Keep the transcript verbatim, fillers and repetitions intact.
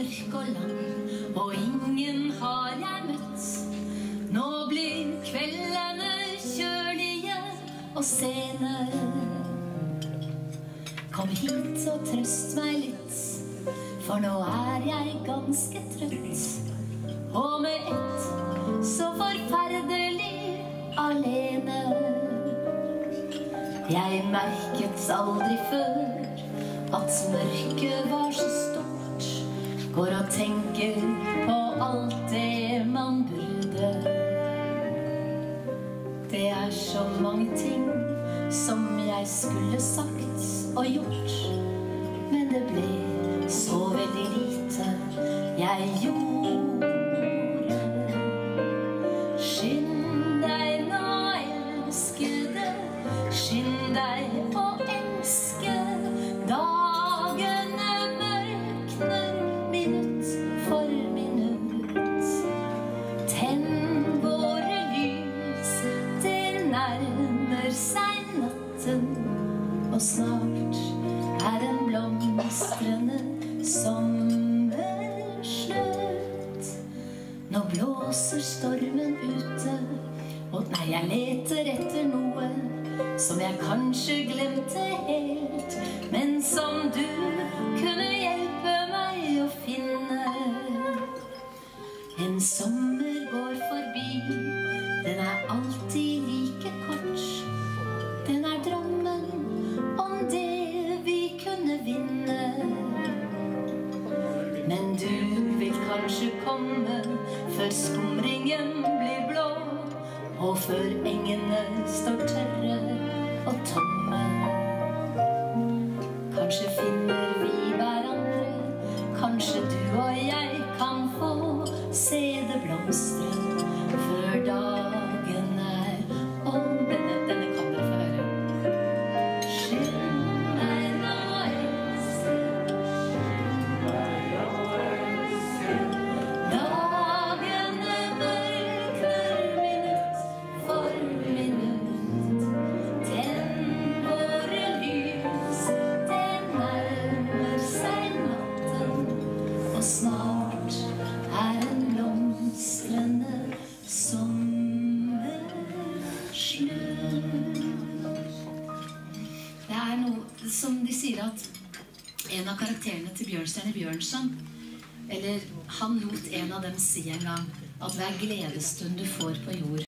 mørk og lang, og ingen har jeg møtt. Nå blir kveldene kjølige og sene. Kom hit og trøst meg litt, for nå er jeg ganske trøtt. Og med ett så forferdelig alene. Jeg merket aldri før at mørket var så stort. Går og tenker på alt det man burde. Det er så mange ting som jeg skulle sagt og gjort, men det ble så veldig lite jeg gjorde. Skynd deg nå, elskede, skynd deg å elske. Dagene mørkner minutt for minutt. Tenn våre lys, det nærmer seg natten, og snart er den blomstrende sommer slutt. Nå blåser stormen ute, og nei, jeg leter etter noe som jeg kanskje glemte helt, men som du kunne hjelpe meg å finne. En sommer går forbi, den er alltid like kort. Den er drømmen om det vi kunne vinne. Men du vil kanskje komme før skumringen blir blå, og før engene står tørre og tomme. Kanskje finner vi hverandre, kanskje du og jeg kan få se det blomstre før dagen er om. Denne, denne kan dere få høre. Skynd deg nå, elske. Dagene mørkner minutt for minutt. Tenn våre lys, det nærmer seg natten, og snart er en blomstrende sommer slutt. Det er noe som de sier at en av karakterene til Bjørnstjerne Bjørnson, eller han lot en av dem si en gang, at hver gledesstund du får på jord,